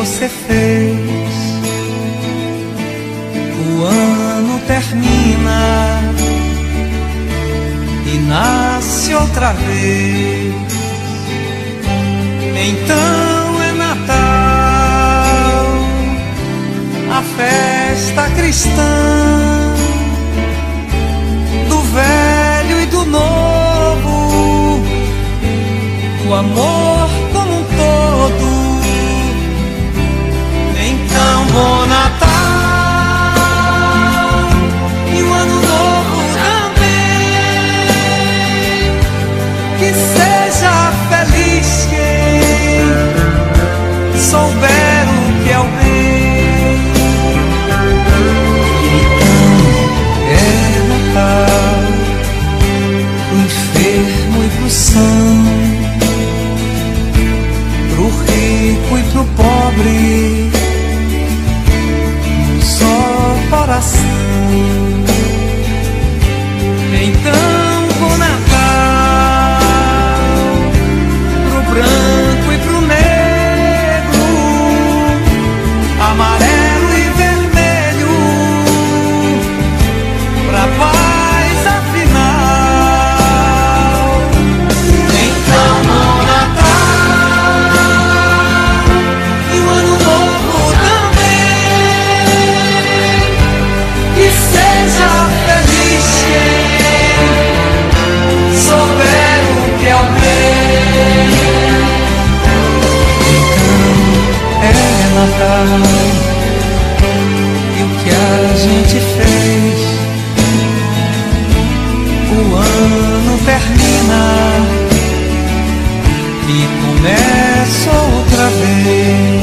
você fez. O ano termina e nasce outra vez. Então é Natal, a festa cristã, do velho e do novo, o amor como um todo. Então bom Natal e um ano novo também, que seja feliz quem souber o que é o bem. Então é Natal pro enfermo e pro são, pro rico e pro pobre, um só coração. Então bom Natal pro branco e pro negro, amarelo e vermelho, pra paz afinal. Então bom Natal e um ano novo também, que seja feliz quem souber o que é o bem. Então é Natal e o que a gente fez. O ano termina e começa outra vez.